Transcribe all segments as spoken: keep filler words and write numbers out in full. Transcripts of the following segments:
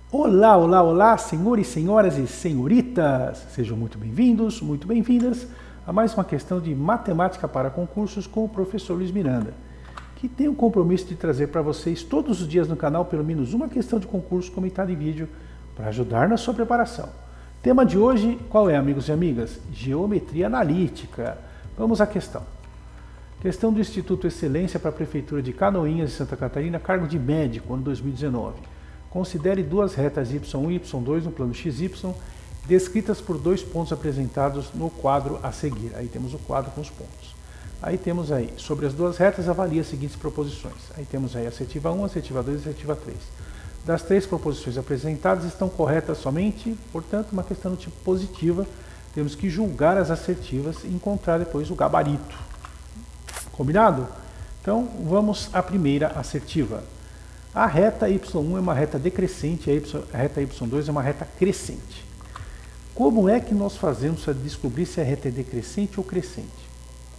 Olá, olá, olá, senhores, senhoras e senhoritas! Sejam muito bem-vindos, muito bem-vindas a mais uma questão de matemática para concursos com o professor Luiz Miranda, que tem o compromisso de trazer para vocês todos os dias no canal pelo menos uma questão de concurso comentada em vídeo para ajudar na sua preparação. Tema de hoje, qual é, amigos e amigas? Geometria analítica. Vamos à questão. Questão do Instituto Excelência para a Prefeitura de Canoinhas de Santa Catarina, cargo de médico, ano dois mil e dezenove. Considere duas retas y um e y dois no plano X Y, descritas por dois pontos apresentados no quadro a seguir. Aí temos o quadro com os pontos. Aí temos aí, sobre as duas retas, avalie as seguintes proposições. Aí temos aí assertiva um, assertiva dois e assertiva três. Das três proposições apresentadas, estão corretas somente, portanto, uma questão do tipo positiva. Temos que julgar as assertivas e encontrar depois o gabarito. Combinado? Então, vamos à primeira assertiva. A reta y um é uma reta decrescente, a, y, a reta y dois é uma reta crescente. Como é que nós fazemos para descobrir se a reta é decrescente ou crescente?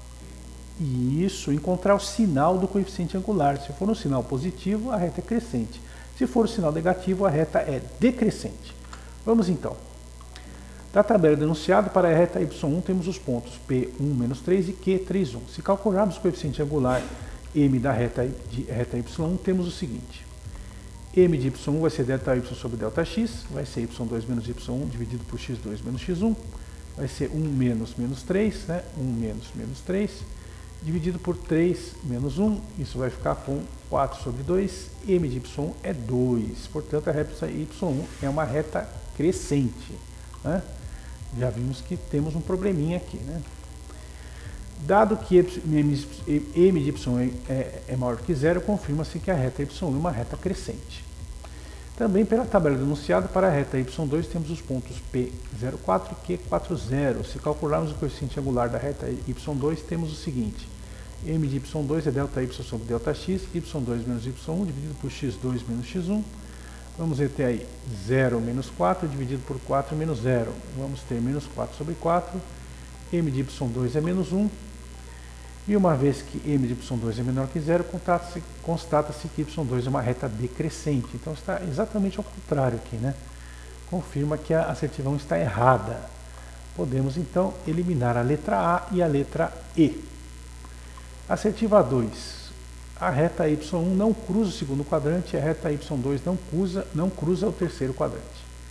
E isso, encontrar o sinal do coeficiente angular. Se for um sinal positivo, a reta é crescente. Se for um sinal negativo, a reta é decrescente. Vamos então. Da tabela do enunciado, para a reta y um temos os pontos P um menos três e Q três um. Se calcularmos o coeficiente angular M da reta, de, reta y um, temos o seguinte. M de y um vai ser delta y sobre delta x, vai ser y dois menos y um dividido por x dois menos x um, vai ser um menos menos três, né? um menos menos três, dividido por três menos um, isso vai ficar com quatro sobre dois, M de y é dois, portanto a reta y um é uma reta crescente, né? Já vimos que temos um probleminha aqui, né? Dado que M de y é, é maior que zero, confirma-se que a reta y um é uma reta crescente. Também pela tabela do enunciado, para a reta y dois temos os pontos P zero quatro e Q quatro zero. Se calcularmos o coeficiente angular da reta y dois, temos o seguinte. M de y dois é delta y sobre delta x, y dois menos y um dividido por x dois menos x um. Vamos ter aí zero menos quatro dividido por quatro menos zero. Vamos ter menos quatro sobre quatro. M de y dois é menos um. E uma vez que M de y dois é menor que zero, constata-se constata que y dois é uma reta decrescente. Então está exatamente ao contrário aqui, né? Confirma que a assertiva um está errada. Podemos então eliminar a letra A e a letra E. Assertiva dois. A reta y um não cruza o segundo quadrante e a reta y dois não cruza, não cruza o terceiro quadrante.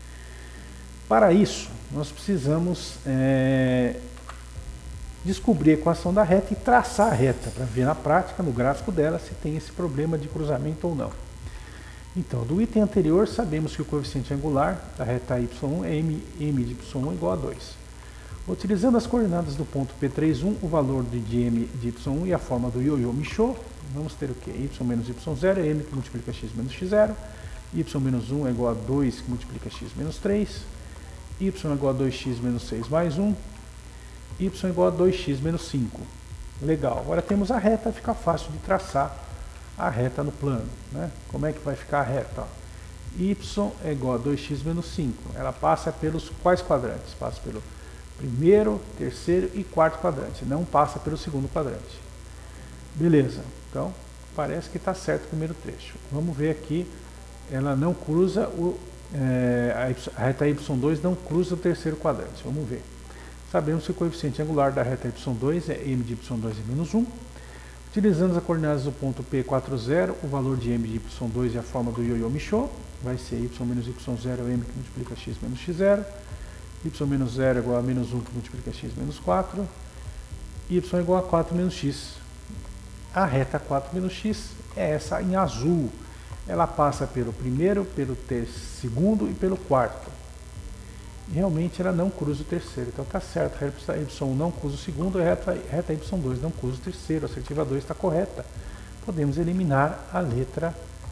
Para isso, nós precisamos é, descobrir a equação da reta e traçar a reta, para ver na prática, no gráfico dela, se tem esse problema de cruzamento ou não. Então, do item anterior, sabemos que o coeficiente angular da reta y um é m, m de y um igual a dois. Utilizando as coordenadas do ponto P três um, o valor de m de y um e a forma do ioiô Michaud, vamos ter o que? Y menos y zero é m que multiplica x menos x zero, y menos um é igual a dois que multiplica x menos três, y é igual a dois x menos seis mais um, y é igual a dois x menos cinco. Legal, agora temos a reta, fica fácil de traçar a reta no plano, né? Como é que vai ficar a reta? Ó? Y é igual a dois x menos cinco, ela passa pelos quais quadrantes? Passa pelo primeiro, terceiro e quarto quadrante, não passa pelo segundo quadrante. Beleza, então parece que está certo o primeiro trecho. Vamos ver aqui, ela não cruza, o, é, a reta y dois não cruza o terceiro quadrante, vamos ver. Sabemos que o coeficiente angular da reta y dois é m de y dois é menos um. Utilizando as coordenadas do ponto P quatro zero, o valor de m de y dois e a forma do ioiô Michaud, vai ser y menos y zero é m que multiplica x menos x zero, y menos zero é igual a menos um que multiplica x menos quatro, y é igual a quatro menos x. A reta quatro menos x é essa em azul. Ela passa pelo primeiro, pelo terceiro, segundo e pelo quarto. E realmente ela não cruza o terceiro. Então está certo, a reta y um não cruza o segundo, a reta, a reta y dois não cruza o terceiro. A assertiva dois está correta. Podemos eliminar a letra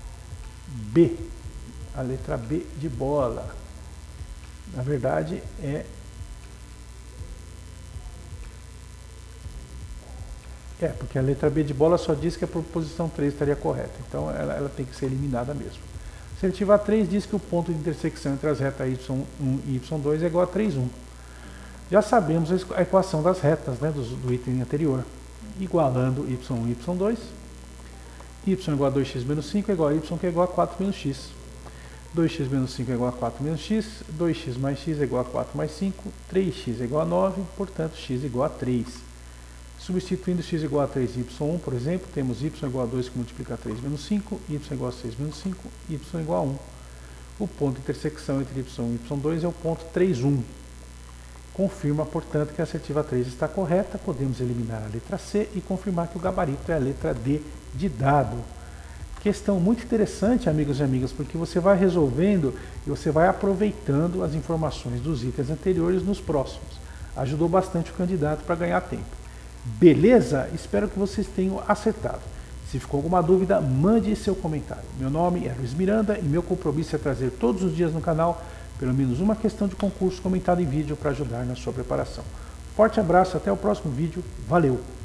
B. A letra B de bola. Na verdade é... É, porque a letra B de bola só diz que a proposição três estaria correta. Então ela, ela tem que ser eliminada mesmo. A assertiva três diz que o ponto de intersecção entre as retas y um e y dois é igual a três um. Já sabemos a equação das retas, né, do, do item anterior. Igualando y um e y dois. Y igual a dois x menos cinco é igual a y que é igual a quatro menos x. dois x menos cinco é igual a quatro menos x, dois x mais x é igual a quatro mais cinco, três x é igual a nove, portanto x é igual a três. Substituindo x igual a três e y um, por exemplo, temos y igual a dois que multiplica três menos cinco, y igual a seis menos cinco, y igual a um. O ponto de intersecção entre y um e y dois é o ponto três, um. Confirma, portanto, que a assertiva três está correta, podemos eliminar a letra C e confirmar que o gabarito é a letra D de dado. Questão muito interessante, amigos e amigas, porque você vai resolvendo e você vai aproveitando as informações dos itens anteriores nos próximos. Ajudou bastante o candidato para ganhar tempo. Beleza? Espero que vocês tenham acertado. Se ficou alguma dúvida, mande seu comentário. Meu nome é Luiz Miranda e meu compromisso é trazer todos os dias no canal pelo menos uma questão de concurso comentada em vídeo para ajudar na sua preparação. Forte abraço, até o próximo vídeo. Valeu!